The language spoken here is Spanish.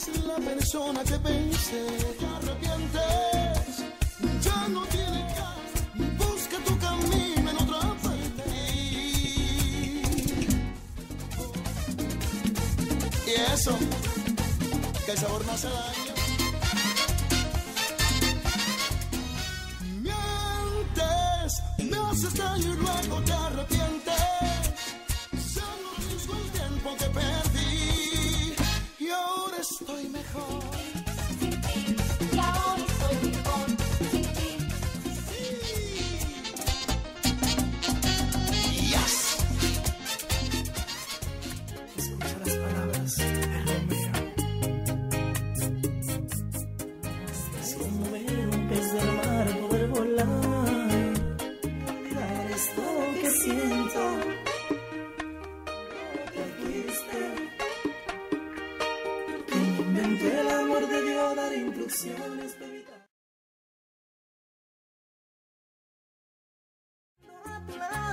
la persona que pensé. Te arrepientes, ya no tiene caso. Busca tu camino en otra parte. Y eso, que el sabor no hace daño. Mientes, me haces daño y luego te arrepientes. Ya no riesgo el tiempo que perdí. Y ahora estoy mejor. Y ahora estoy mejor. Yes. Escucha las palabras de Romeo. Es como ver un pez del mar poder volar. Olvidar esto que siento. Te fuiste. Quien inventó el amor debió dar instrucciones para evitar.